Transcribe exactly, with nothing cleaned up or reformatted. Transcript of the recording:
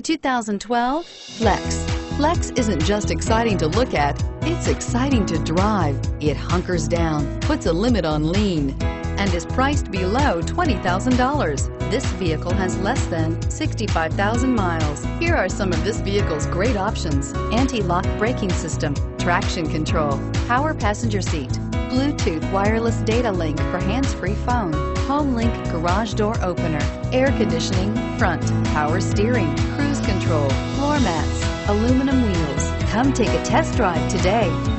two thousand twelve Flex. Flex isn't just exciting to look at, it's exciting to drive. It hunkers down, puts a limit on lean, and is priced below twenty thousand dollars. This vehicle has less than sixty-five thousand miles. Here are some of this vehicle's great options: anti-lock braking system, traction control, power passenger seat, Bluetooth wireless data link for hands-free phone, home link garage door opener, air conditioning, front, power steering, cruise control, floor mats, aluminum wheels. Come take a test drive today.